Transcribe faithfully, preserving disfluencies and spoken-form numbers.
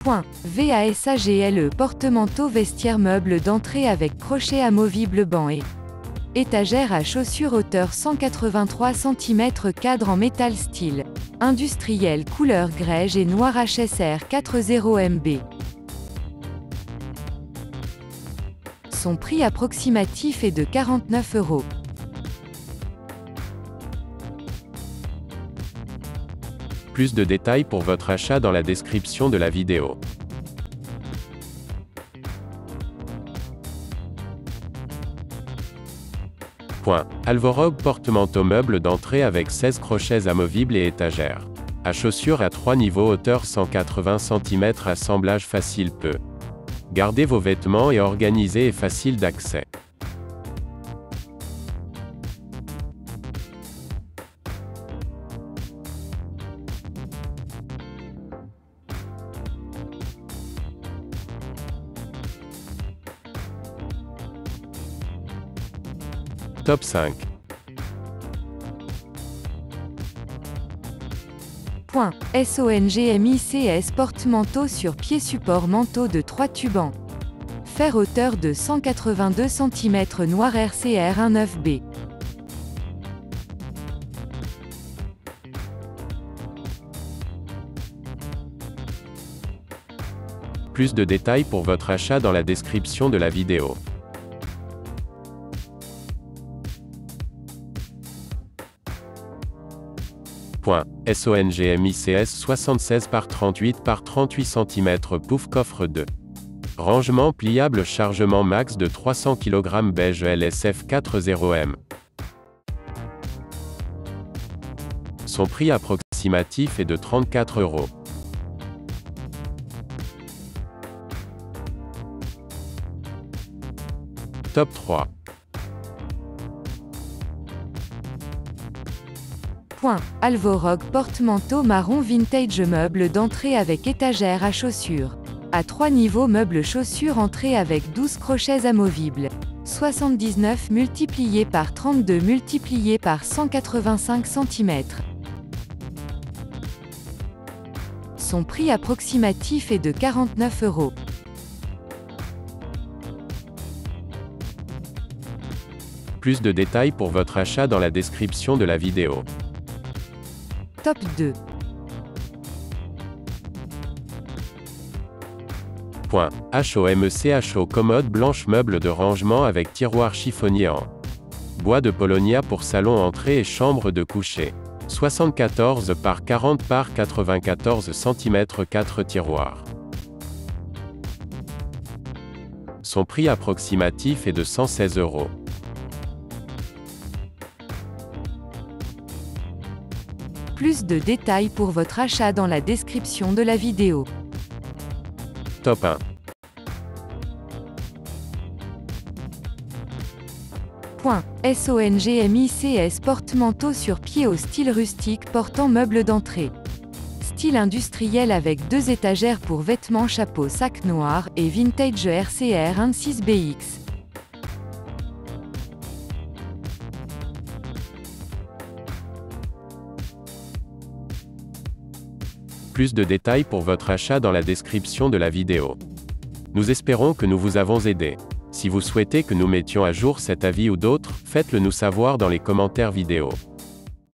VASAGLE porte-manteau vestiaire meuble d'entrée avec crochet amovible banc et étagère à chaussures hauteur cent quatre-vingt-trois centimètres, cadre en métal style industriel couleur grège et noir H S R quatre-vingts M B. Son prix approximatif est de quarante-neuf euros. Plus de détails pour votre achat dans la description de la vidéo. Point. Alvorog porte-manteau meuble d'entrée avec seize crochets amovibles et étagères. À chaussures à trois niveaux, hauteur cent quatre-vingts centimètres, assemblage facile peu. Gardez vos vêtements et organisé et facile d'accès. Top cinq. Point. SONGMICS porte-manteau sur pied support manteau de trois tubes en fer hauteur de cent quatre-vingt-deux centimètres, noir R C R dix-neuf B. Plus de détails pour votre achat dans la description de la vidéo. Point. SONGMICS soixante-seize par trente-huit par trente-huit centimètres, pouf coffre deux. Rangement pliable, chargement max de trois cents kilogrammes, beige L S F quatre-vingts M. Son prix approximatif est de trente-quatre euros. Top trois. Point. Alvorog porte-manteau marron vintage meuble d'entrée avec étagère à chaussures. À trois niveaux, meuble chaussures entrée avec douze crochets amovibles. soixante-dix-neuf multiplié par trente-deux multiplié par cent quatre-vingt-cinq centimètres. Son prix approximatif est de quarante-neuf euros. Plus de détails pour votre achat dans la description de la vidéo. Top deux. Point. HOMCHO commode blanche meuble de rangement avec tiroir chiffonnier en bois de Polonia pour salon, entrée et chambre de coucher. soixante-quatorze par quarante par quatre-vingt-quatorze centimètres, quatre tiroirs. Son prix approximatif est de cent seize euros. Plus de détails pour votre achat dans la description de la vidéo. Top un. Point. SONGMICS porte-manteau sur pied au style rustique portant meuble d'entrée. Style industriel avec deux étagères pour vêtements, chapeau, sac noir et vintage R C R dix-six B X. Plus de détails pour votre achat dans la description de la vidéo. Nous espérons que nous vous avons aidé. Si vous souhaitez que nous mettions à jour cet avis ou d'autres, faites-le nous savoir dans les commentaires vidéo.